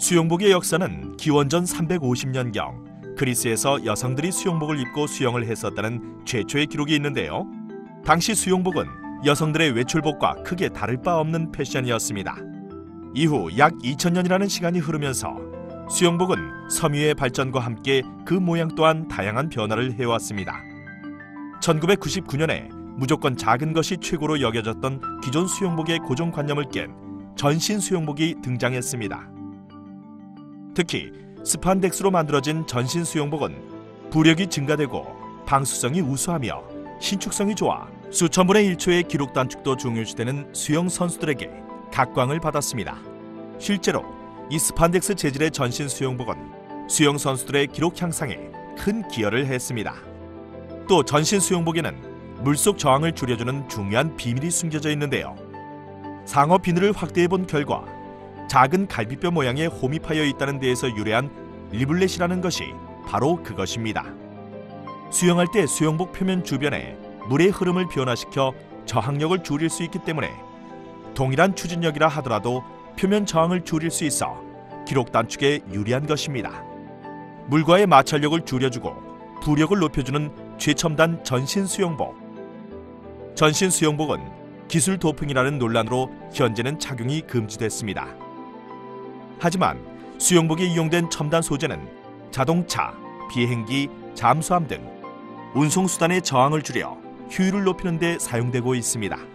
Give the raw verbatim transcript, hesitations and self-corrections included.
수영복의 역사는 기원전 삼백오십 년경 그리스에서 여성들이 수영복을 입고 수영을 했었다는 최초의 기록이 있는데요. 당시 수영복은 여성들의 외출복과 크게 다를 바 없는 패션이었습니다. 이후 약 이천 년이라는 시간이 흐르면서 수영복은 섬유의 발전과 함께 그 모양 또한 다양한 변화를 해왔습니다. 천구백구십구 년에 무조건 작은 것이 최고로 여겨졌던 기존 수영복의 고정관념을 깬 전신 수영복이 등장했습니다. 특히 스판덱스로 만들어진 전신 수영복은 부력이 증가되고 방수성이 우수하며 신축성이 좋아 수천분의 일 초의 기록 단축도 중요시되는 수영 선수들에게 각광을 받았습니다. 실제로 이 스판덱스 재질의 전신 수영복은 수영 선수들의 기록 향상에 큰 기여를 했습니다. 또 전신 수영복에는 물속 저항을 줄여주는 중요한 비밀이 숨겨져 있는데요. 상어 비늘을 확대해 본 결과 작은 갈비뼈 모양의 홈이 파여 있다는 데에서 유래한 리블렛이라는 것이 바로 그것입니다. 수영할 때 수영복 표면 주변에 물의 흐름을 변화시켜 저항력을 줄일 수 있기 때문에 동일한 추진력이라 하더라도 표면 저항을 줄일 수 있어 기록 단축에 유리한 것입니다. 물과의 마찰력을 줄여주고 부력을 높여주는 최첨단 전신 수영복. 전신 수영복은 기술 도핑이라는 논란으로 현재는 착용이 금지됐습니다. 하지만 수영복에 이용된 첨단 소재는 자동차, 비행기, 잠수함 등 운송수단의 저항을 줄여 효율을 높이는 데 사용되고 있습니다.